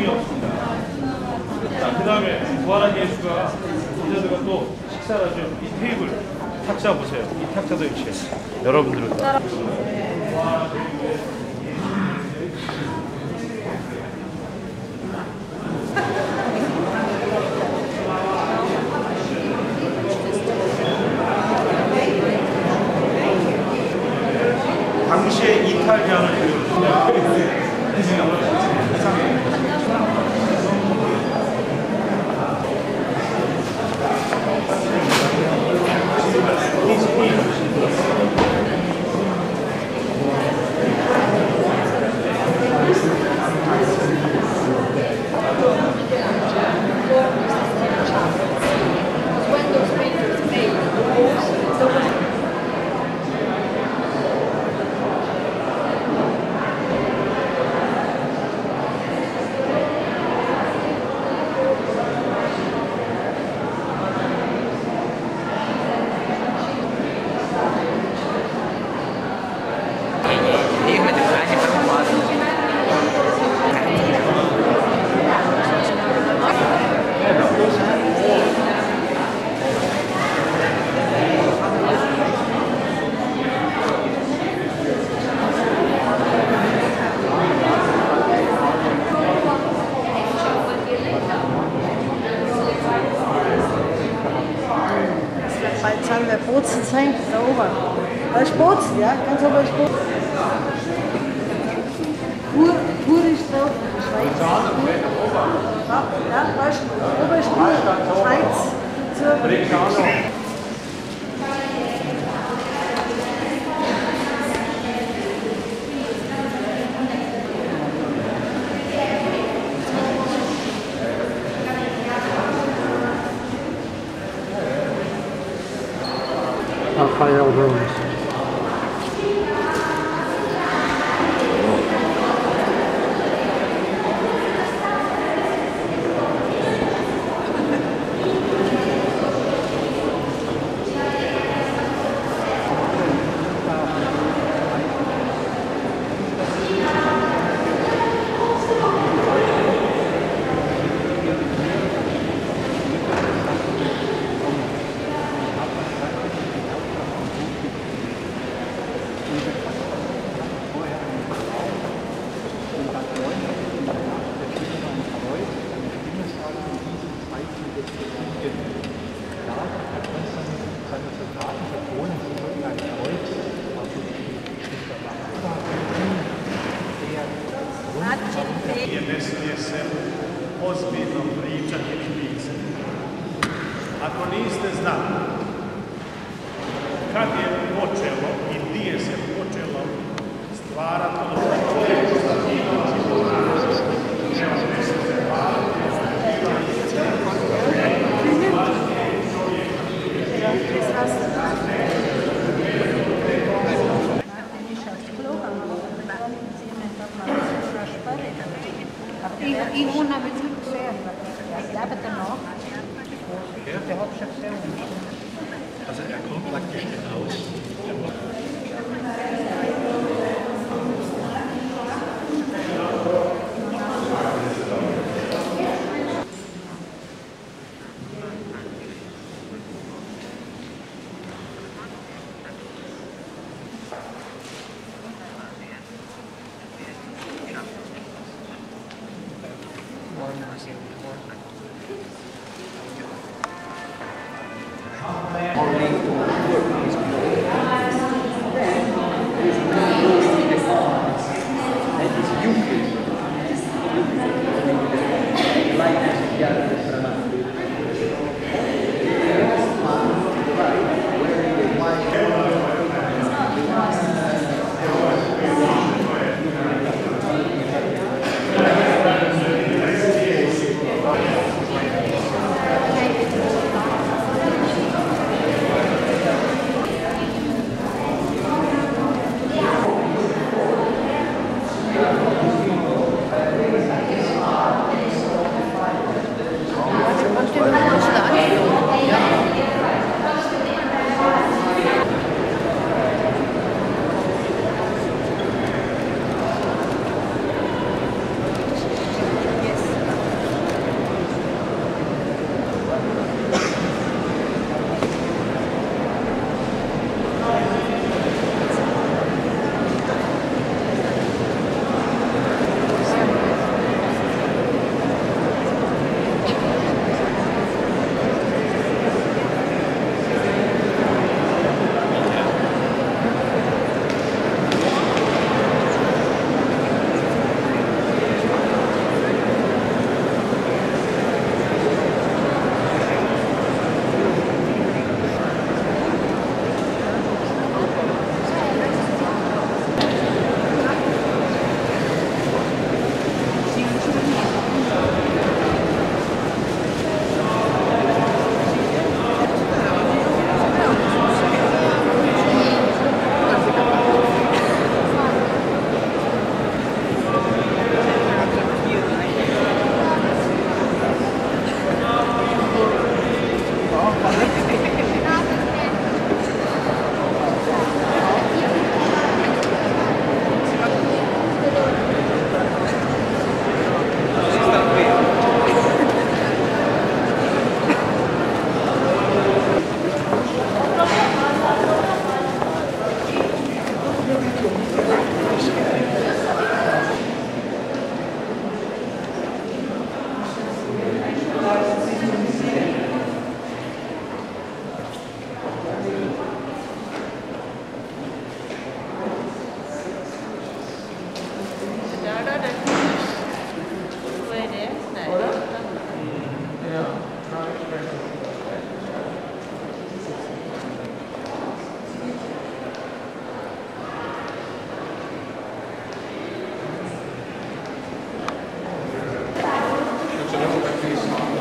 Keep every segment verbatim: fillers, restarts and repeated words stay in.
힘이 없습니다. 자, 그 다음에 부활한 예수가 제자들과 또 식사를 하죠. 이 테이블, 탁자 보세요. 이 탁자도 역시 여러분들은 다 당시의 이탈리아를 Bald zahlen wir Bozen sein, da oben. Da ist Bozen, ja, ganz oben ist Bozen. Pur, Pur ist drauf, Schweiz. Ja, ja, da ist, oben ist Pur, Schweiz. So. Raphael Rose. Je ne smije se ozbiljno pričati ni pisati. Ako niste znali kad je počelo i gdje se počelo stvarati In una Beziehung sehr. Ich glaube danach. Ja, der hat schon sehr. Also er kommt praktisch hinaus.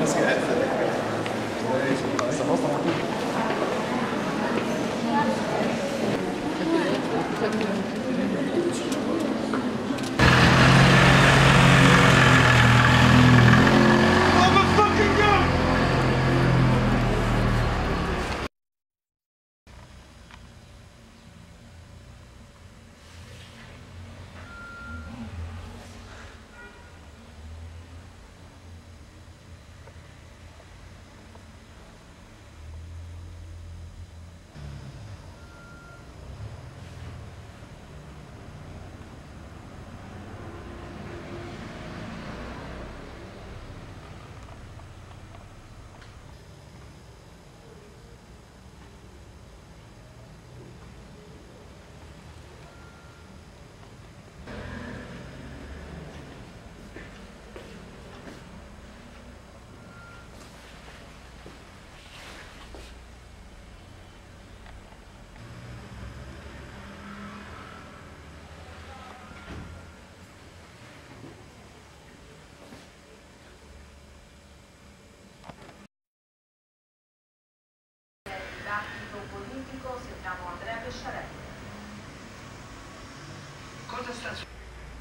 Dibattito politico, sentiamo Andrea Pesciarelli. Cosa sta succedendo?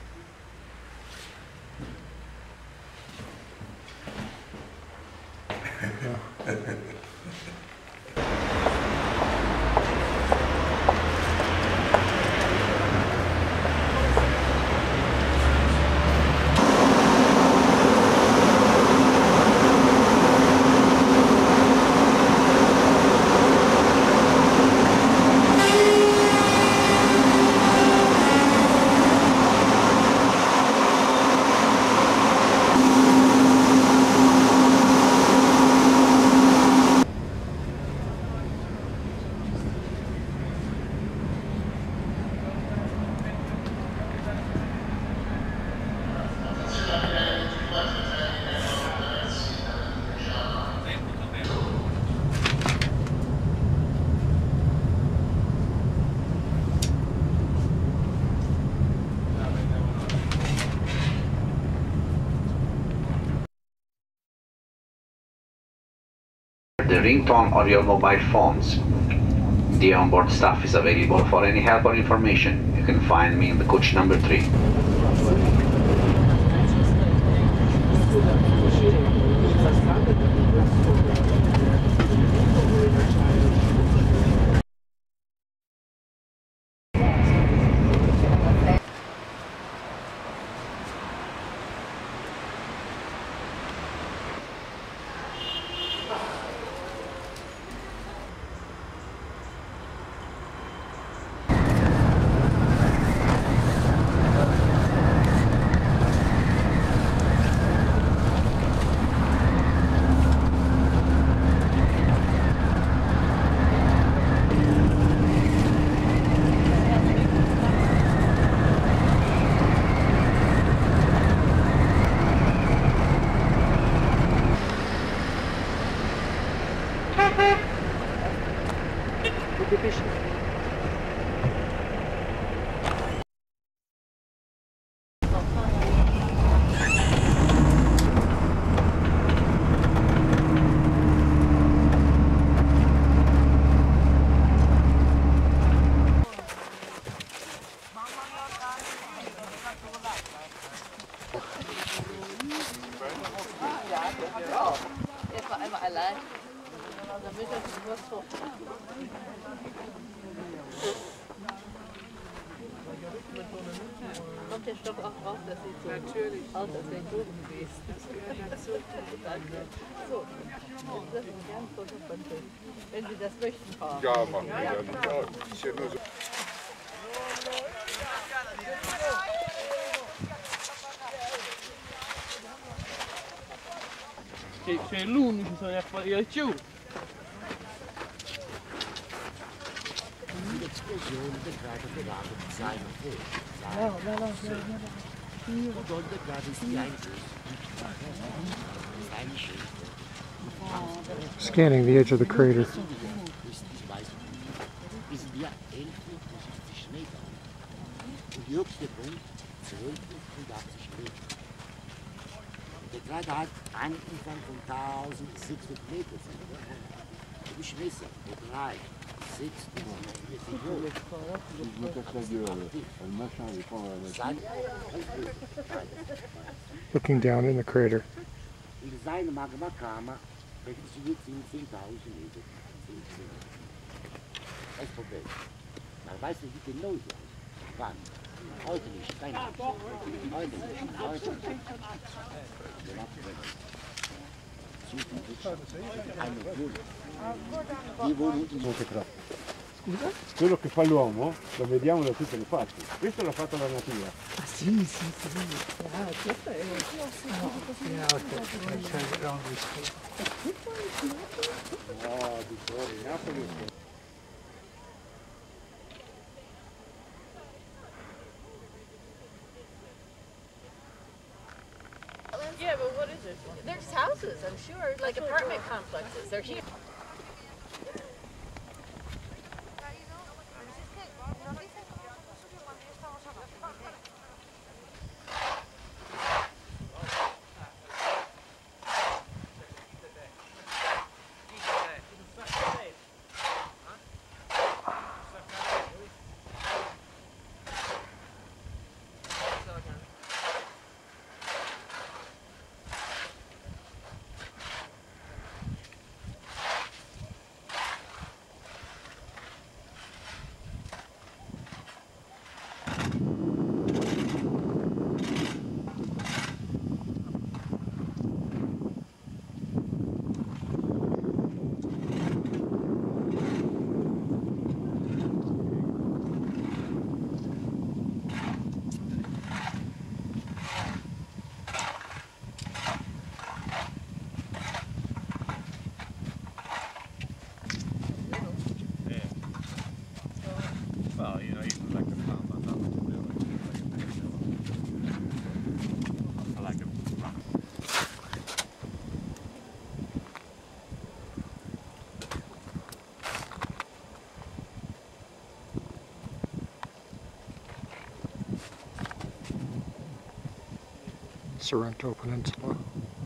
The ringtone or your mobile phones. The onboard staff is available for any help or information. You can find me in the coach number three. Jetzt war einmal allein. Dann wird er die Wurst hoch. Kommt der Stock auch raus, das sieht so natürlich aus, als wäre ich oben gewesen. Das gehört dazu. Danke. So, das ist gern Foto von Film. Wenn Sie das möchten, Frau. Ja, machen wir ja nicht. Ja, ist ja nur so. C'è l'unico, bisogna fare giù. L'esplosione del grado dell'acqua di Simon Hill. Und dort der Grad ist die Einschrift. Scanning the edge of the crater. Bis wir elfhundertfünfzig Meter. Und die höchste Punkt zwölfhundertachtzig Meter. Der Strada hat einen Umfang von eintausendsechshundert Metern. Du Schwester, drei, sechs, Looking down in the crater. Il design magma kama, perché si vede in zehntausend Meter. Das ist Problem. Man weiß nicht, wie genau es ist. Wann? Heute nicht, kein Heute nicht, heute nicht. Eine Wohnung. Die Wohnung in Montecristo. Quello che fa l'uomo lo vediamo da tutte le parti. Questo l'ha fatto la natura. Ah sì, sì, sì. Ah, questo è... No, di fuori, Napoli. Yeah, but what is it? There's houses, I'm sure, like apartment complexes. They're huge. Well, you know, even like the farm, I'm not going to do it. I like it. Sorrento Peninsula.